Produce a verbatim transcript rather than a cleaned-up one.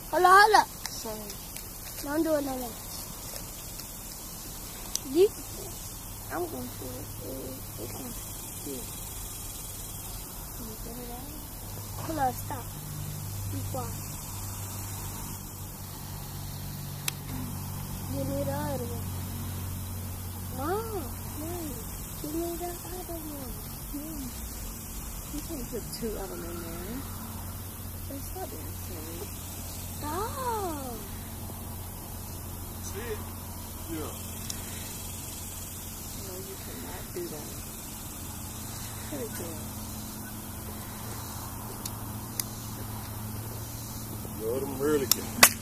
Hold on, hold up. Same. Don't do it no more. You, I'm going to do it. It's going to see. Hold on, stop. Be quiet. Give me the other one. Mom, Mom, give me the other one. Hmm. You can't put two of them in there. They stop being silly. Stop. See it? Yeah. No, you cannot do that. Very good. Let them really get.